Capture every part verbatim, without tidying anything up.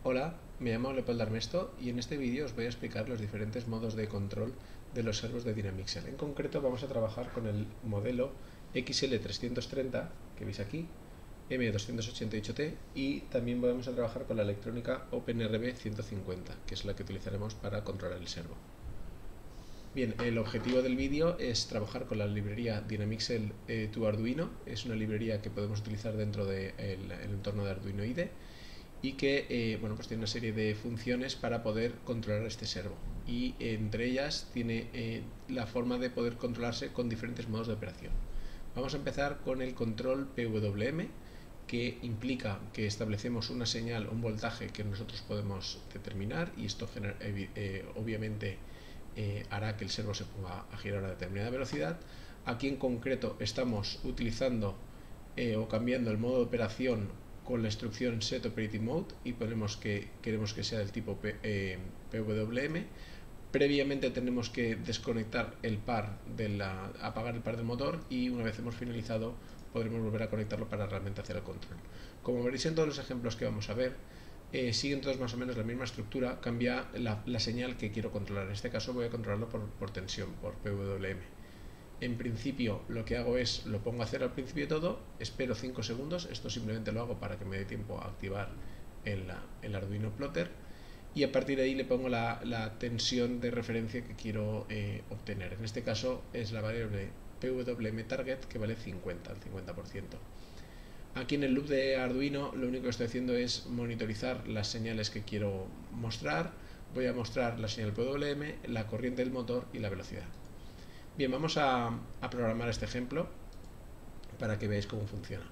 Hola, me llamo Leopoldo Armesto y en este vídeo os voy a explicar los diferentes modos de control de los servos de Dynamixel. En concreto vamos a trabajar con el modelo X L trescientos treinta, que veis aquí, M doscientos ochenta y ocho T, y también vamos a trabajar con la electrónica OpenRB ciento cincuenta, que es la que utilizaremos para controlar el servo. Bien, el objetivo del vídeo es trabajar con la librería Dynamixel eh, to Arduino. Es una librería que podemos utilizar dentro del de el, el entorno de Arduino I D E y que eh, bueno, pues tiene una serie de funciones para poder controlar este servo, y eh, entre ellas tiene eh, la forma de poder controlarse con diferentes modos de operación. Vamos a empezar con el control P W M, que implica que establecemos una señal, un voltaje que nosotros podemos determinar, y esto genera, eh, obviamente eh, hará que el servo se ponga a girar a determinada velocidad. Aquí en concreto estamos utilizando eh, o cambiando el modo de operación con la instrucción set operating mode, y ponemos que queremos que sea del tipo P, eh, P W M. Previamente tenemos que desconectar el par de la, apagar el par del motor, y una vez hemos finalizado podremos volver a conectarlo para realmente hacer el control. Como veréis en todos los ejemplos que vamos a ver, eh, siguen todos más o menos la misma estructura, cambia la, la señal que quiero controlar. En este caso voy a controlarlo por, por tensión, por P W M. En principio lo que hago es, lo pongo a cero al principio de todo, espero cinco segundos, esto simplemente lo hago para que me dé tiempo a activar el, el Arduino Plotter, y a partir de ahí le pongo la, la tensión de referencia que quiero eh, obtener. En este caso es la variable P W M target, que vale cincuenta, el cincuenta por ciento. Aquí en el loop de Arduino lo único que estoy haciendo es monitorizar las señales que quiero mostrar. Voy a mostrar la señal P W M, la corriente del motor y la velocidad. Bien, vamos a, a programar este ejemplo para que veáis cómo funciona.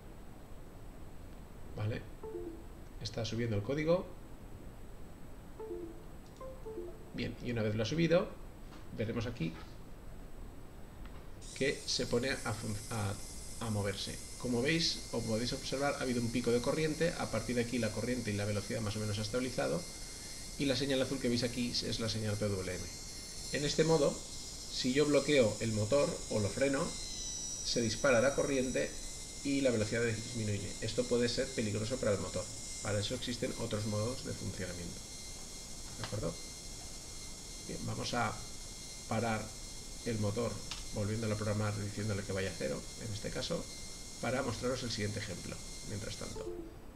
Vale, está subiendo el código. Bien, y una vez lo ha subido, veremos aquí que se pone a, a, a moverse. Como veis, o podéis observar, ha habido un pico de corriente. A partir de aquí la corriente y la velocidad más o menos ha estabilizado, y la señal azul que veis aquí es la señal P W M. En este modo, si yo bloqueo el motor o lo freno, se dispara la corriente y la velocidad disminuye. Esto puede ser peligroso para el motor. Para eso existen otros modos de funcionamiento. ¿De acuerdo? Bien, vamos a parar el motor volviéndolo a programar, diciéndole que vaya a cero, en este caso, para mostraros el siguiente ejemplo. Mientras tanto,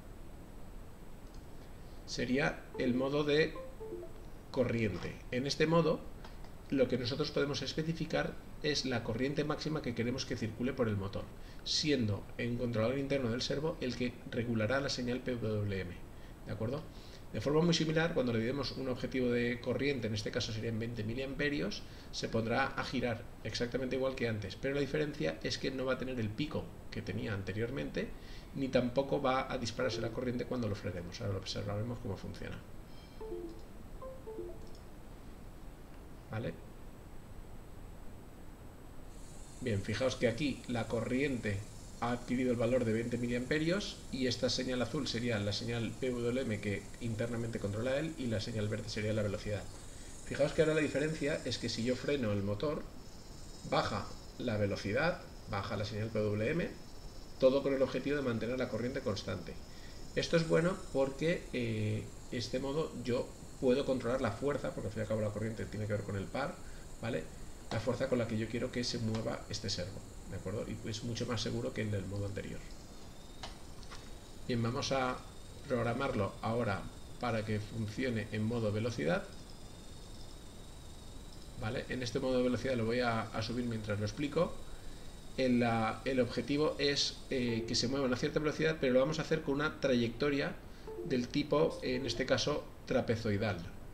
sería el modo de corriente. En este modo, lo que nosotros podemos especificar es la corriente máxima que queremos que circule por el motor, siendo el controlador interno del servo el que regulará la señal P W M. ¿De acuerdo? De forma muy similar, cuando le demos un objetivo de corriente, en este caso serían veinte miliamperios, se pondrá a girar exactamente igual que antes, pero la diferencia es que no va a tener el pico que tenía anteriormente, ni tampoco va a dispararse la corriente cuando lo frenemos. Ahora lo observaremos cómo funciona. ¿Vale? Bien, fijaos que aquí la corriente ha adquirido el valor de veinte miliamperios, y esta señal azul sería la señal P W M que internamente controla él, y la señal verde sería la velocidad. Fijaos que ahora la diferencia es que si yo freno el motor, baja la velocidad, baja la señal P W M, todo con el objetivo de mantener la corriente constante. Esto es bueno porque eh, de este modo yo puedo controlar la fuerza, porque al fin y al cabo la corriente tiene que ver con el par, ¿vale? La fuerza con la que yo quiero que se mueva este servo, ¿de acuerdo? Y es mucho más seguro que en el modo anterior. Bien, vamos a programarlo ahora para que funcione en modo velocidad. ¿Vale? En este modo de velocidad lo voy a, a subir mientras lo explico. El, la, el objetivo es eh, que se mueva a una cierta velocidad, pero lo vamos a hacer con una trayectoria del tipo, en este caso, trapezoidal.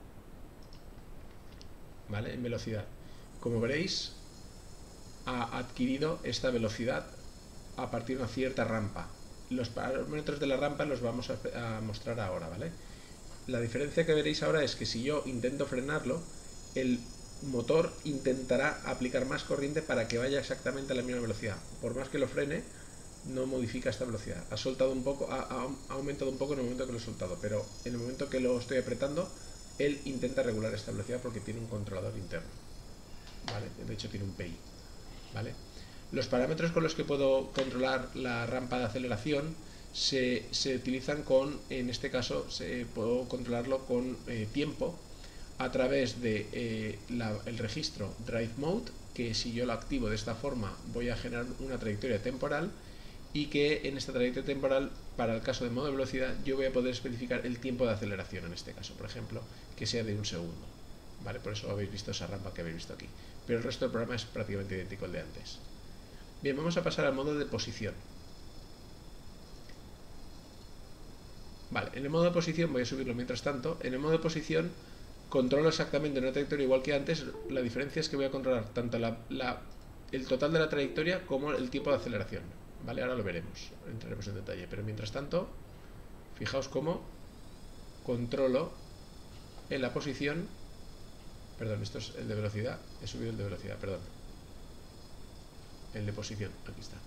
¿Vale? En velocidad. Como veréis, ha adquirido esta velocidad a partir de una cierta rampa. Los parámetros de la rampa los vamos a, a mostrar ahora, ¿vale? La diferencia que veréis ahora es que si yo intento frenarlo, el motor intentará aplicar más corriente para que vaya exactamente a la misma velocidad. Por más que lo frene, no modifica esta velocidad. Ha soltado un poco, ha, ha aumentado un poco en el momento que lo he soltado, pero en el momento que lo estoy apretando, él intenta regular esta velocidad porque tiene un controlador interno. ¿Vale? De hecho tiene un P I. ¿Vale? Los parámetros con los que puedo controlar la rampa de aceleración se, se utilizan con, en este caso, se, puedo controlarlo con eh, tiempo a través de eh, la, el registro Drive Mode, que si yo lo activo de esta forma voy a generar una trayectoria temporal, y que en esta trayectoria temporal, para el caso de modo de velocidad, yo voy a poder especificar el tiempo de aceleración en este caso, por ejemplo, que sea de un segundo. ¿Vale? Por eso habéis visto esa rampa que habéis visto aquí. Pero el resto del programa es prácticamente idéntico al de antes. Bien, vamos a pasar al modo de posición. Vale, en el modo de posición, voy a subirlo mientras tanto, en el modo de posición controlo exactamente una trayectoria igual que antes. La diferencia es que voy a controlar tanto la, la, el total de la trayectoria como el tiempo de aceleración. Vale, ahora lo veremos, entraremos en detalle. Pero mientras tanto, fijaos cómo controlo en la posición. Perdón, esto es el de velocidad. He subido el de velocidad, perdón. El de posición, aquí está.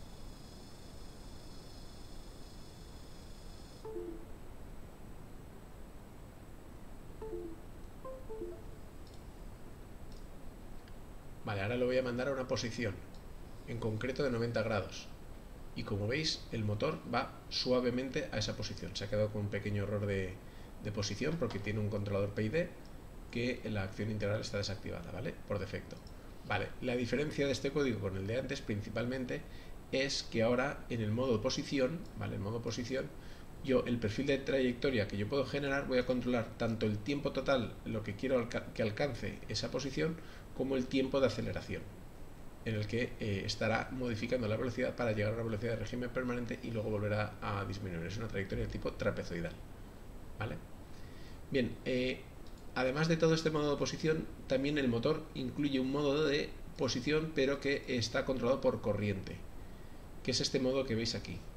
Vale, ahora lo voy a mandar a una posición, en concreto de noventa grados. Y como veis, el motor va suavemente a esa posición. Se ha quedado con un pequeño error de, de posición porque tiene un controlador P I D que la acción integral está desactivada, ¿vale? Por defecto. Vale, la diferencia de este código con el de antes principalmente es que ahora en el modo posición, ¿vale? En modo posición, yo el perfil de trayectoria que yo puedo generar voy a controlar tanto el tiempo total, lo que quiero alca que alcance esa posición, como el tiempo de aceleración, en el que eh, estará modificando la velocidad para llegar a una velocidad de régimen permanente y luego volverá a disminuir. Es una trayectoria de tipo trapezoidal, ¿vale? Bien, eh, además de todo este modo de posición, también el motor incluye un modo de posición, pero que está controlado por corriente, que es este modo que veis aquí,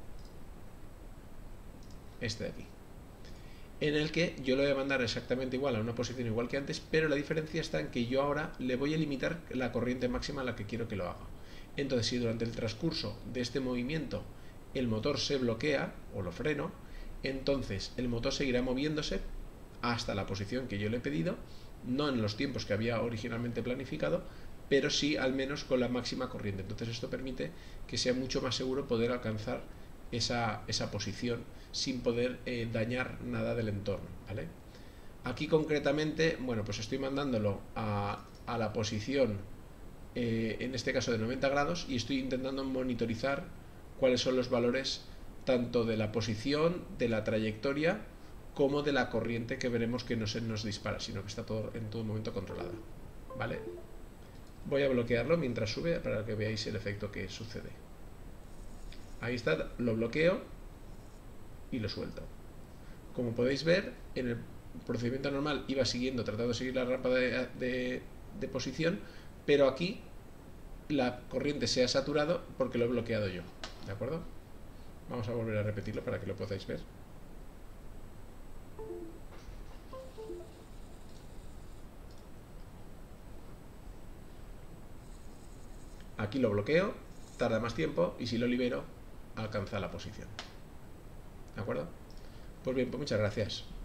este de aquí, en el que yo lo voy a mandar exactamente igual a una posición igual que antes, pero la diferencia está en que yo ahora le voy a limitar la corriente máxima a la que quiero que lo haga. Entonces, si durante el transcurso de este movimiento el motor se bloquea o lo freno, entonces el motor seguirá moviéndose hasta la posición que yo le he pedido, no en los tiempos que había originalmente planificado, pero sí al menos con la máxima corriente. Entonces esto permite que sea mucho más seguro poder alcanzar esa, esa posición sin poder eh, dañar nada del entorno, ¿vale? Aquí concretamente, bueno, pues estoy mandándolo a, a la posición, eh, en este caso de noventa grados, y estoy intentando monitorizar cuáles son los valores tanto de la posición, de la trayectoria, como de la corriente, que veremos que no se nos dispara, sino que está todo en todo momento controlada, ¿vale? Voy a bloquearlo mientras sube para que veáis el efecto que sucede. Ahí está, lo bloqueo y lo suelto. Como podéis ver, en el procedimiento normal iba siguiendo, tratando de seguir la rampa de, de, de posición, pero aquí la corriente se ha saturado porque lo he bloqueado yo, ¿de acuerdo? Vamos a volver a repetirlo para que lo podáis ver. Aquí lo bloqueo, tarda más tiempo, y si lo libero, alcanza la posición. ¿De acuerdo? Pues bien, pues muchas gracias.